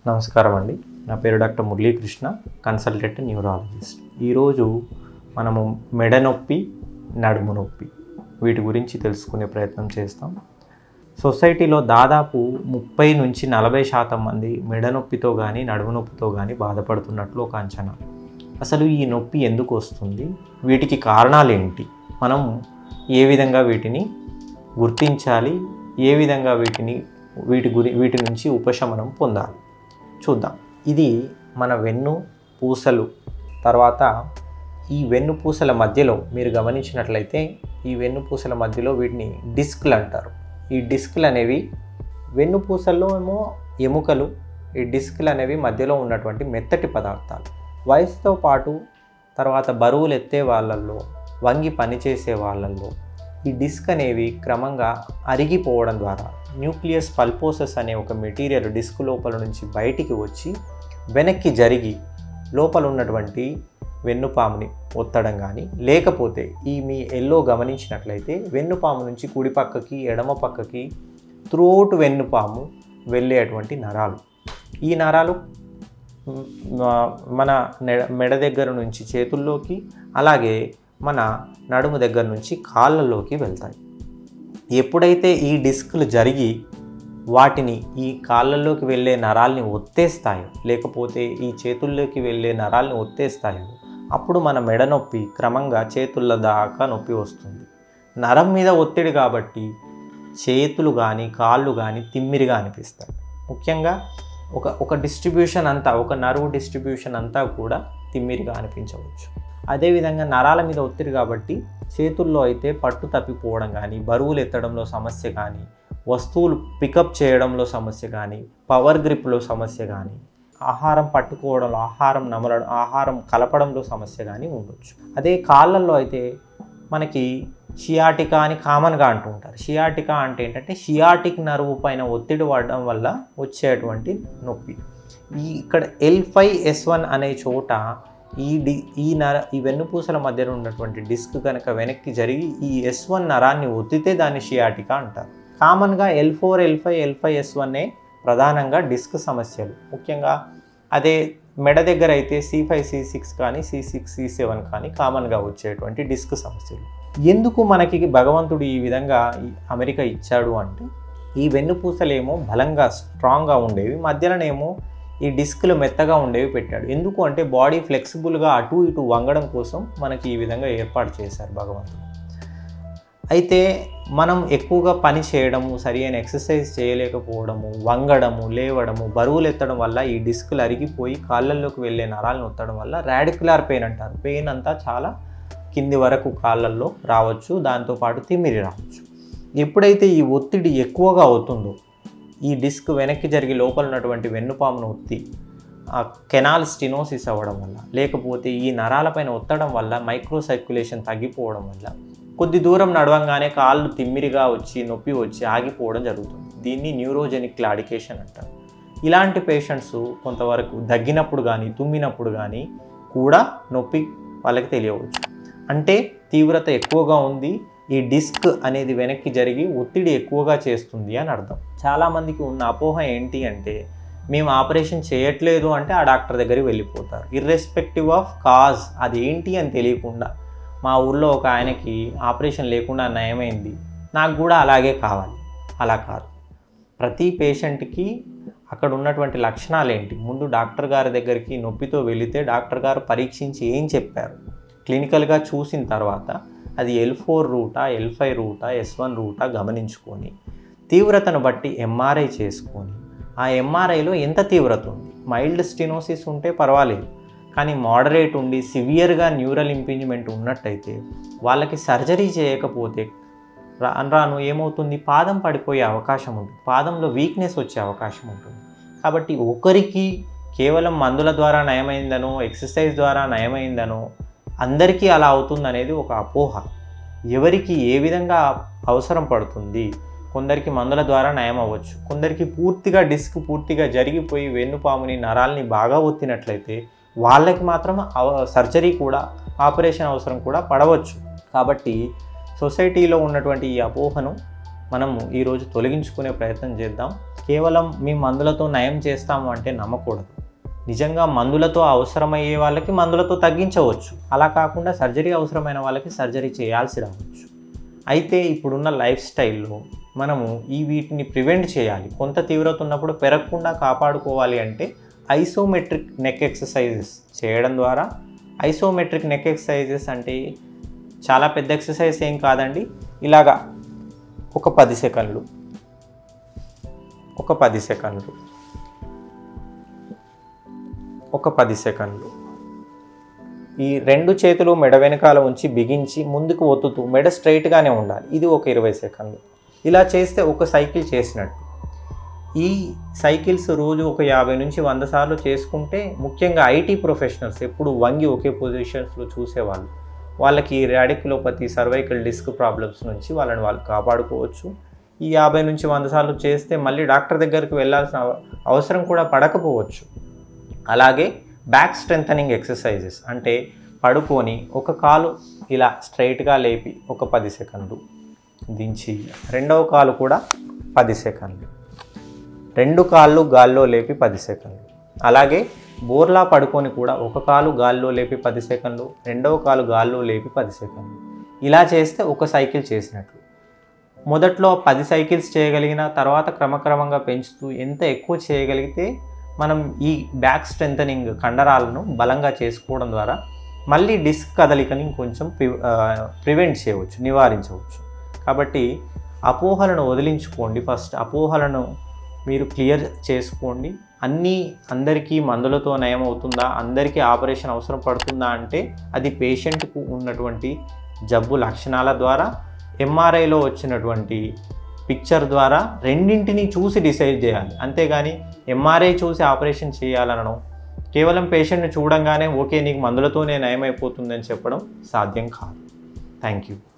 నమస్కారం అండి. నా పేరు డాక్టర్ మురళీకృష్ణ, కన్సల్టెంట్ న్యూరాలజిస్ట్. ఈరోజు మనము మెడ నొప్పి, నడుము నొప్పి వీటి గురించి తెలుసుకునే ప్రయత్నం చేస్తాం. సొసైటీలో దాదాపు 30 నుంచి 40% మంది మెడ నొప్పితో కానీ నడుము నొప్పితో కానీ బాధపడుతున్నట్లు ఒక అంచనా. అసలు ఈ నొప్పి ఎందుకు వస్తుంది, వీటికి కారణాలు ఏంటి, మనం ఏ విధంగా వీటిని గుర్తించాలి, ఏ విధంగా వీటి నుంచి ఉపశమనం పొందాలి చూద్దాం. ఇది మన వెన్ను పూసలు. తర్వాత ఈ వెన్ను పూసల మధ్యలో మీరు గమనించినట్లయితే ఈ వెన్ను పూసల మధ్యలో వీటిని డిస్క్లు అంటారు. ఈ డిస్క్లు అనేవి వెన్ను పూసల్లో ఏమో ఎముకలు, ఈ డిస్క్లు అనేవి మధ్యలో ఉన్నటువంటి మెత్తటి పదార్థాలు. వయసుతో పాటు తర్వాత బరువులు ఎత్తే వాళ్ళల్లో, వంగి పనిచేసే వాళ్ళల్లో ఈ డిస్క్ అనేవి క్రమంగా అరిగిపోవడం ద్వారా న్యూక్లియస్ పల్పోసస్ అనే ఒక మెటీరియల్ డిస్క్ లోపల నుంచి బయటికి వచ్చి వెనక్కి జరిగి లోపల ఉన్నటువంటి వెన్నుపాముని ఒత్తడం కానీ, లేకపోతే ఈ మీ ఎల్లో గమనించినట్లయితే వెన్నుపాము నుంచి కుడి పక్కకి ఎడమ పక్కకి త్రూఅవుట్ వెన్నుపాము వెళ్ళేటువంటి నరాలు. ఈ నరాలు మన మెడ దగ్గర నుంచి చేతుల్లోకి, అలాగే మన నడుము దగ్గర నుంచి కాళ్ళలోకి వెళ్తాయి. ఎప్పుడైతే ఈ డిస్క్లు జరిగి వాటిని ఈ కాళ్ళల్లోకి వెళ్ళే నరాల్ని ఒత్తేస్తాయో, లేకపోతే ఈ చేతుల్లోకి వెళ్ళే నరాల్ని ఒత్తేస్తాయో, అప్పుడు మన మెడ నొప్పి క్రమంగా చేతుల దాకా నొప్పి వస్తుంది. నరం మీద ఒత్తిడి కాబట్టి చేతులు కానీ కాళ్ళు కానీ తిమ్మిరిగా అనిపిస్తాయి. ముఖ్యంగా ఒక డిస్ట్రిబ్యూషన్ అంతా, ఒక నర్వ్ డిస్ట్రిబ్యూషన్ అంతా కూడా తిమ్మిరిగా అనిపించవచ్చు. అదేవిధంగా నరాల మీద ఒత్తిడి కాబట్టి చేతుల్లో అయితే పట్టు తప్పిపోవడం కానీ, బరువులు ఎత్తడంలో సమస్య కానీ, వస్తువులు పికప్ చేయడంలో సమస్య కానీ, పవర్ గ్రిప్లో సమస్య కానీ, ఆహారం పట్టుకోవడంలో, ఆహారం నమలడం, ఆహారం కలపడంలో సమస్య కానీ ఉండొచ్చు. అదే కాళ్ళల్లో అయితే మనకి షియాటికా అని కామన్గా అంటూ ఉంటారు. షియాటికా అంటే ఏంటంటే షియాటిక్ నర్వ్ పైన ఒత్తిడి పడడం వల్ల వచ్చేటువంటి నొప్పి. ఇక్కడ L5S1 అనే చోట ఈ వెన్నుపూసల మధ్యలో ఉన్నటువంటి డిస్క్ కనుక వెనక్కి జరిగి ఈ S1 నరాన్ని ఒత్తితే దాన్ని షియాటికా అంటారు. కామన్గా L4, L5, L5S1 ప్రధానంగా డిస్క్ సమస్యలు. ముఖ్యంగా అదే మెడ దగ్గర అయితే C5, C6 కానీ, C6, C7 కానీ కామన్గా వచ్చేటువంటి డిస్క్ సమస్యలు. ఎందుకు మనకి భగవంతుడు ఈ విధంగా అమెరికా ఇచ్చాడు అంటే, ఈ వెన్నుపూసలేమో బలంగా స్ట్రాంగ్గా ఉండేవి, మధ్యలోనేమో ఈ డిస్క్లు మెత్తగా ఉండేవి పెట్టాడు. ఎందుకు అంటే బాడీ ఫ్లెక్సిబుల్గా అటు ఇటు వంగడం కోసం మనకి ఈ విధంగా ఏర్పాటు చేశారు భగవంతుడు. అయితే మనం ఎక్కువగా పని చేయడము, సరి అయిన ఎక్సర్సైజ్ చేయలేకపోవడము, వంగడము, లేవడము, బరువులు ఎత్తడం వల్ల ఈ డిస్క్లు అరిగిపోయి కాళ్ళల్లోకి వెళ్ళే నరాలను ఒత్తడం వల్ల రాడిక్యులర్ పెయిన్ అంటారు. పెయిన్ అంతా చాలా కింది వరకు కాళ్ళల్లో రావచ్చు, దాంతోపాటు తిమ్మిరి రావచ్చు. ఎప్పుడైతే ఈ ఒత్తిడి ఎక్కువగా అవుతుందో, ఈ డిస్క్ వెనక్కి జరిగి లోపల ఉన్నటువంటి వెన్నుపామును ఒత్తి ఆ కెనాల్ స్టినోసిస్ అవ్వడం వల్ల, లేకపోతే ఈ నరాలపైన ఒత్తడం వల్ల మైక్రో సర్క్యులేషన్ తగ్గిపోవడం వల్ల కొద్ది దూరం నడవంగానే కాళ్ళు తిమ్మిరిగా వచ్చి నొప్పి వచ్చి ఆగిపోవడం జరుగుతుంది. దీన్ని న్యూరోజెనిక్ క్లాడికేషన్ అంటారు. ఇలాంటి పేషెంట్స్ కొంతవరకు దగ్గినప్పుడు కానీ, తుమ్మినప్పుడు కానీ కూడా నొప్పి వాళ్ళకి తెలియవచ్చు. అంటే తీవ్రత ఎక్కువగా ఉంది, ఈ డిస్క్ అనేది వెనక్కి జరిగి ఒత్తిడి ఎక్కువగా చేస్తుంది అని అర్థం. చాలామందికి ఉన్న అపోహ ఏంటి అంటే, మేము ఆపరేషన్ చేయట్లేదు అంటే ఆ డాక్టర్ దగ్గరికి వెళ్ళిపోతారు. ఇర్రెస్పెక్టివ్ ఆఫ్ కాజ్ అది ఏంటి అని తెలియకుండా, మా ఊళ్ళో ఒక ఆయనకి ఆపరేషన్ లేకుండా నయమైంది, నాకు కూడా అలాగే కావాలి. అలా కాదు. ప్రతి పేషెంట్కి అక్కడ ఉన్నటువంటి లక్షణాలు ఏంటి, ముందు డాక్టర్ గారి దగ్గరికి నొప్పితో వెళితే డాక్టర్ గారు పరీక్షించి ఏం చెప్పారు, క్లినికల్గా చూసిన తర్వాత అది L4 రూటా, L5 రూటా, S1 రూటా గమనించుకొని తీవ్రతను బట్టి MRI చేసుకొని, ఆ MRIలో ఎంత తీవ్రత ఉంది, మైల్డ్ స్టినోసిస్ ఉంటే పర్వాలేదు, కానీ మోడరేట్ ఉండి సివియర్గా న్యూరల్ ఇంపింజ్మెంట్ ఉన్నట్టయితే వాళ్ళకి సర్జరీ చేయకపోతే రాను ఏమవుతుంది, పాదం పడిపోయే అవకాశం ఉంటుంది, పాదంలో వీక్నెస్ వచ్చే అవకాశం ఉంటుంది. కాబట్టి ఒకరికి కేవలం మందుల ద్వారా నయమైందనో, ఎక్సర్సైజ్ ద్వారా నయమైందనో అందరికీ అలా అవుతుందనేది ఒక అపోహ. ఎవరికి ఏ విధంగా అవసరం పడుతుంది, కొందరికి మందుల ద్వారా నయం అవ్వచ్చు, కొందరికి పూర్తిగా డిస్క్ పూర్తిగా జరిగిపోయి వెన్నుపాముని నరాల్ని బాగా ఒత్తినట్లయితే వాళ్ళకి మాత్రం సర్జరీ కూడా, ఆపరేషన్ అవసరం కూడా పడవచ్చు. కాబట్టి సొసైటీలో ఉన్నటువంటి ఈ అపోహను మనము ఈరోజు తొలగించుకునే ప్రయత్నం చేద్దాం. కేవలం మీ మందులతో నయం చేస్తాము అంటే నమ్మకూడదు. నిజంగా మందులతో అవసరమయ్యే వాళ్ళకి మందులతో తగ్గించవచ్చు. అలా కాకుండా సర్జరీ అవసరమైన వాళ్ళకి సర్జరీ చేయాల్సి రావచ్చు. అయితే ఇప్పుడున్న లైఫ్ స్టైల్లో మనము వీటిని ప్రివెంట్ చేయాలి. కొంత తీవ్రత ఉన్నప్పుడు పెరగకుండా కాపాడుకోవాలి అంటే ఐసోమెట్రిక్ నెక్ ఎక్సర్సైజెస్ చేయడం ద్వారా, ఐసోమెట్రిక్ నెక్ ఎక్సర్సైజెస్ అంటే చాలా పెద్ద ఎక్సర్సైజ్ ఏం కాదండి. ఇలాగా ఒక 10 సెకండ్లు ఒక 10 సెకండ్లు ఈ 2 చేతులు మెడ వెనకాల ఉంచి బిగించి ముందుకు ఒత్తుతూ మెడ స్ట్రైట్గానే ఉండాలి. ఇది ఒక 20 సెకండ్లు. ఇలా చేస్తే ఒక సైకిల్ చేసినట్టు. ఈ సైకిల్స్ రోజు ఒక 50 నుంచి 100 సార్లు చేసుకుంటే, ముఖ్యంగా ఐటీ ప్రొఫెషనల్స్ ఎప్పుడు వంగి ఒకే పొజిషన్స్లో చూసేవాళ్ళు, వాళ్ళకి రాడిక్యులోపతి, సర్వైకల్ డిస్క్ ప్రాబ్లమ్స్ నుంచి వాళ్ళు కాపాడుకోవచ్చు. ఈ 50 నుంచి 100 సార్లు చేస్తే మళ్ళీ డాక్టర్ దగ్గరికి వెళ్ళాల్సిన అవసరం కూడా పడకపోవచ్చు. అలాగే బ్యాక్ స్ట్రెంథనింగ్ ఎక్సర్సైజెస్ అంటే పడుకొని ఒక కాలు ఇలా స్ట్రైట్గా లేపి ఒక 10 సెకండ్లు దించి, రెండవ కాలు కూడా 10 సెకండ్లు, 2 కాళ్ళు గాల్లో లేపి 10 సెకండ్లు. అలాగే బోర్లా పడుకొని కూడా ఒక కాలు గాల్లో లేపి 10 సెకండ్లు, రెండవ కాలు గాల్లో లేపి 10 సెకండ్లు. ఇలా చేస్తే ఒక సైకిల్ చేసినట్లు. మొదట్లో 10 సైకిల్స్ చేయగలిగిన తర్వాత క్రమక్రమంగా పెంచుతూ ఎంత ఎక్కువ చేయగలిగితే మనం ఈ బ్యాక్ స్ట్రెంథనింగ్ కండరాలను బలంగా చేసుకోవడం ద్వారా మళ్ళీ డిస్క్ కదలికని కొంచెం ప్రివెంట్ చేయవచ్చు, నివారించవచ్చు. కాబట్టి అపోహలను వదిలించుకోండి. ఫస్ట్ అపోహలను మీరు క్లియర్ చేసుకోండి. అందరికీ మందులతో నయం అవుతుందా, అందరికీ ఆపరేషన్ అవసరం పడుతుందా అంటే అది పేషెంట్కు ఉన్నటువంటి జబ్బు లక్షణాల ద్వారా, ఎంఆర్ఐలో వచ్చినటువంటి పిక్చర్ ద్వారా రెండింటిని చూసి డిసైడ్ చేయాలి. అంతేగాని ఎంఆర్ఐ చూసి ఆపరేషన్ చేయాలనడం, కేవలం పేషెంట్ని చూడంగానే ఓకే నీకు మందులతోనే నయమైపోతుందని చెప్పడం సాధ్యం కాదు. Thank you.